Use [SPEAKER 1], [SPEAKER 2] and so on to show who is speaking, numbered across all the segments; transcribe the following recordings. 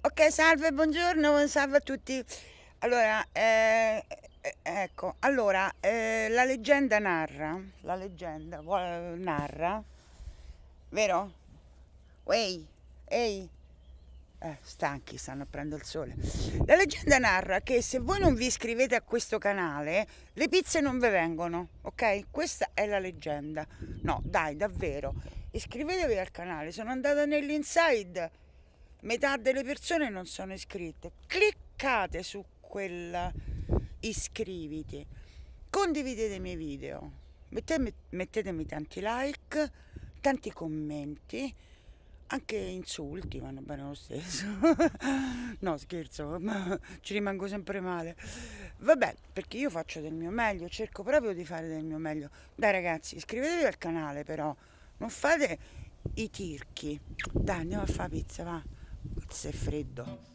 [SPEAKER 1] Ok, salve, buongiorno, salve a tutti. Allora, ecco, allora, la leggenda narra, vero? Ehi, ehi, stanchi, stanno a prendere il sole. La leggenda narra che se voi non vi iscrivete a questo canale, le pizze non vi vengono, ok? Questa è la leggenda. No, dai, davvero. Iscrivetevi al canale, sono andata nell'inside, metà delle persone non sono iscritte. Cliccate su quella iscriviti, condividete i miei video, mettetemi tanti like, tanti commenti, anche insulti vanno bene lo stesso. No, scherzo, ma ci rimango sempre male. Vabbè, perché io faccio del mio meglio, cerco proprio di fare del mio meglio. Dai ragazzi, iscrivetevi al canale però, non fate i tirchi. Dai, andiamo a fare pizza, va. Se è freddo.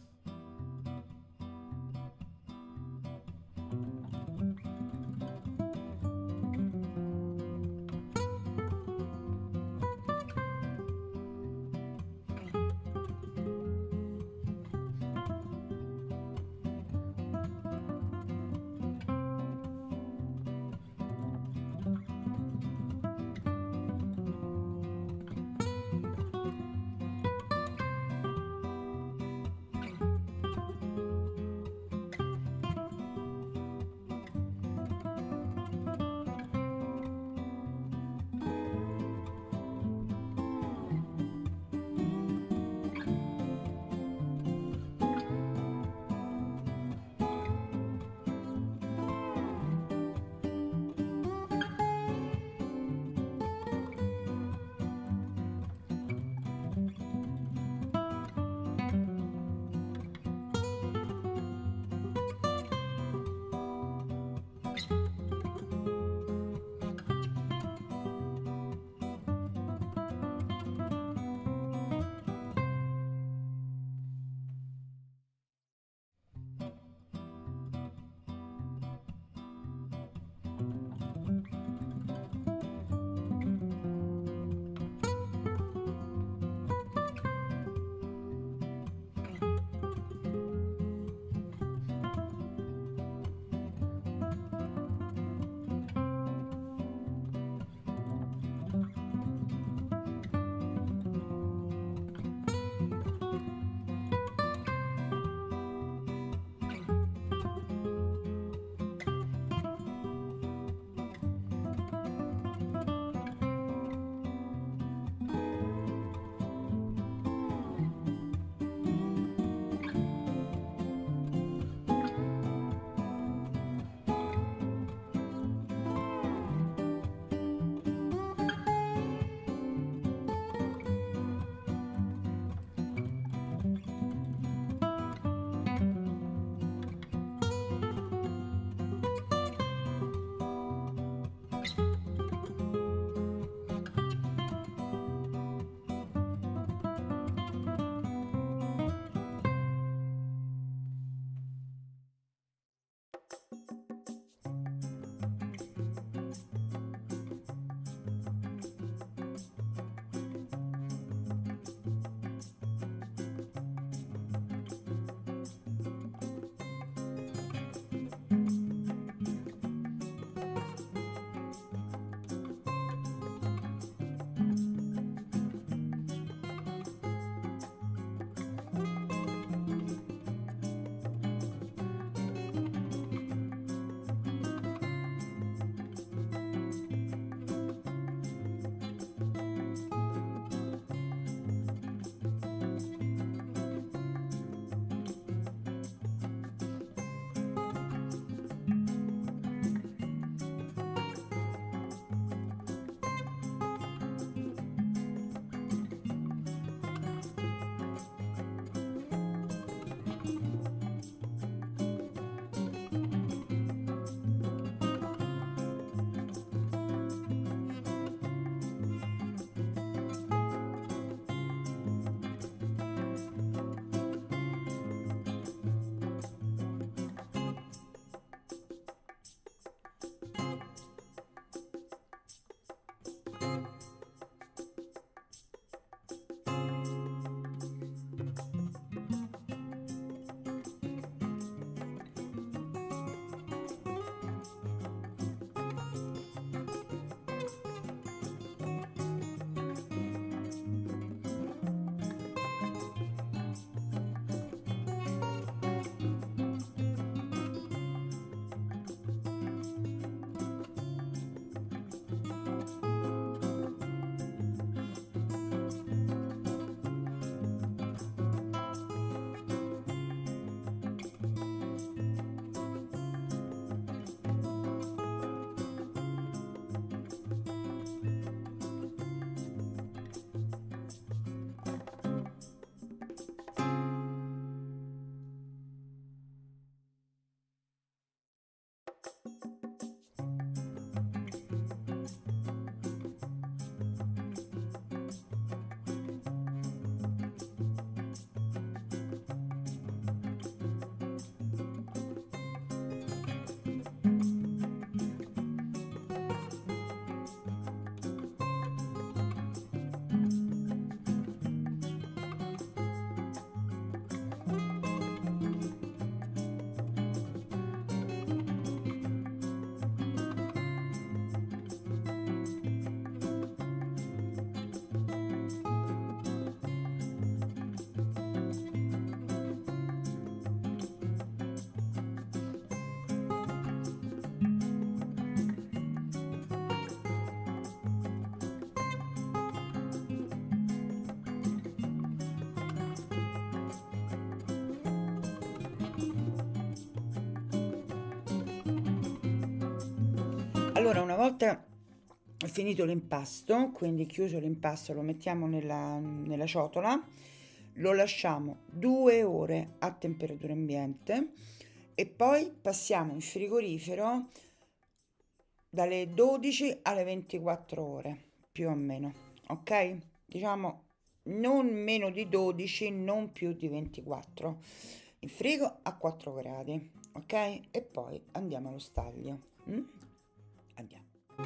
[SPEAKER 1] Allora, una volta finito l'impasto, quindi chiuso l'impasto, lo mettiamo nella ciotola, lo lasciamo 2 ore a temperatura ambiente e poi passiamo in frigorifero dalle 12 alle 24 ore, più o meno, ok? Diciamo non meno di 12, non più di 24. In frigo a 4 gradi, ok? E poi andiamo allo staglio. Andiamo.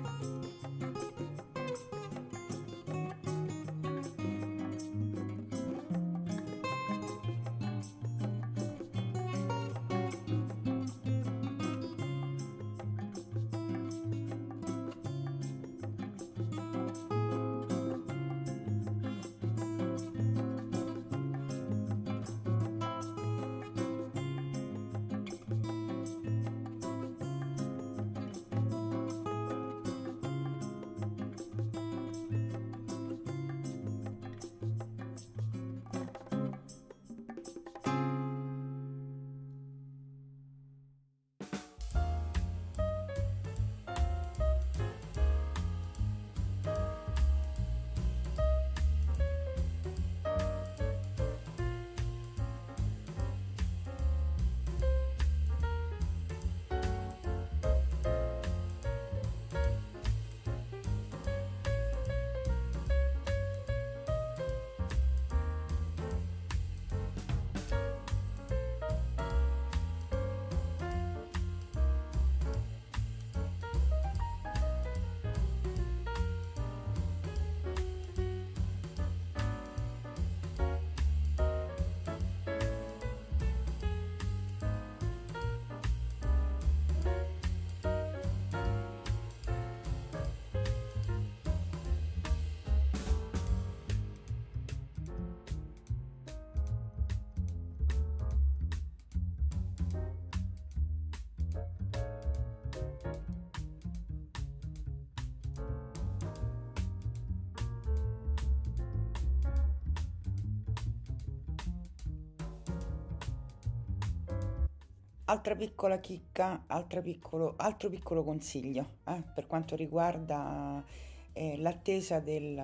[SPEAKER 1] Altra piccola chicca, altro piccolo consiglio per quanto riguarda l'attesa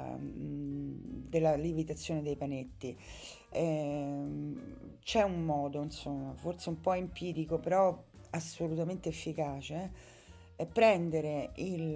[SPEAKER 1] della lievitazione dei panetti. C'è un modo, insomma, forse un po' empirico, però assolutamente efficace, è prendere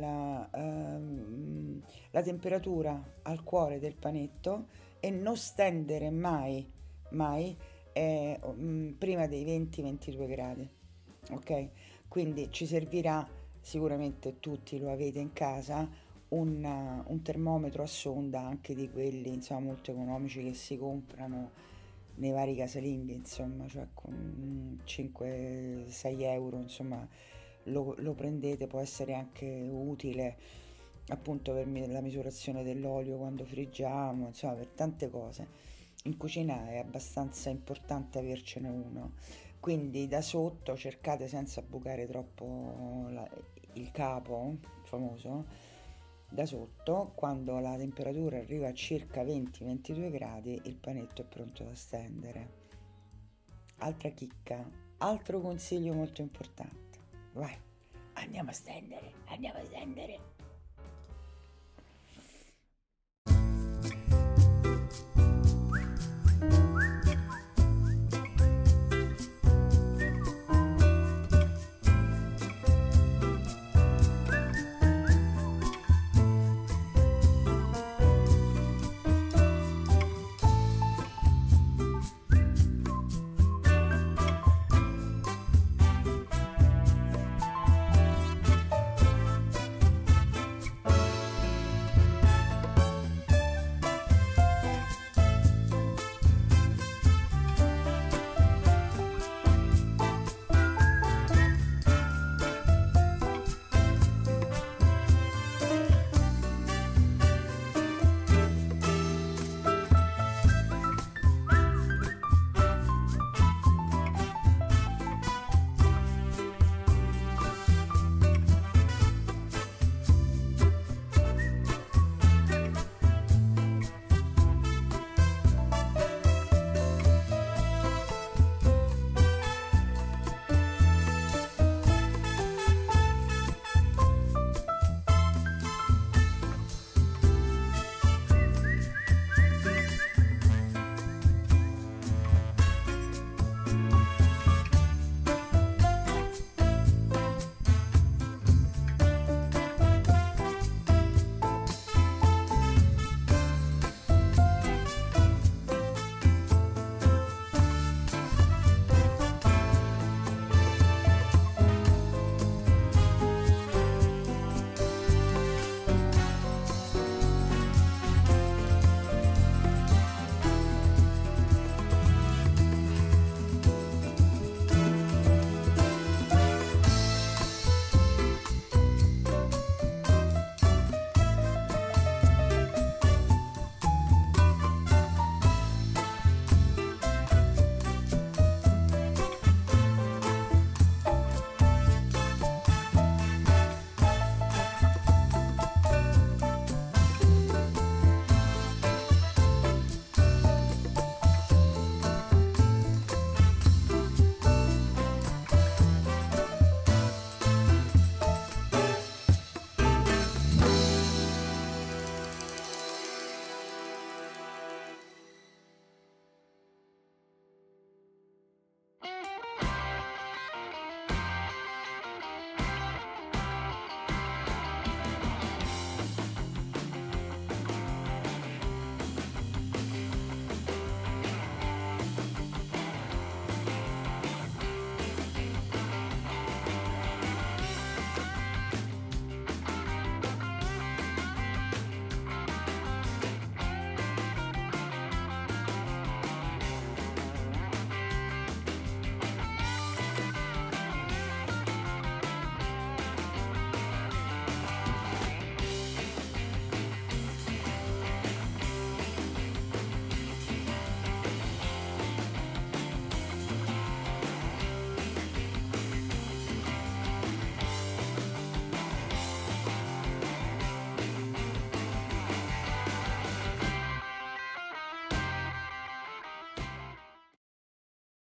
[SPEAKER 1] la temperatura al cuore del panetto e non stendere mai prima dei 20-22 gradi, ok? Quindi ci servirà, sicuramente tutti lo avete in casa, un termometro a sonda, anche di quelli insomma molto economici che si comprano nei vari casalinghi, insomma, cioè con 5-6 euro, insomma, lo prendete, può essere anche utile appunto per la misurazione dell'olio quando friggiamo, insomma, per tante cose. In cucina è abbastanza importante avercene uno, quindi da sotto cercate, senza bucare troppo il capo famoso, da sotto, quando la temperatura arriva a circa 20-22 gradi, il panetto è pronto da stendere. Altra chicca, altro consiglio molto importante. Vai, andiamo a stendere, andiamo a stendere.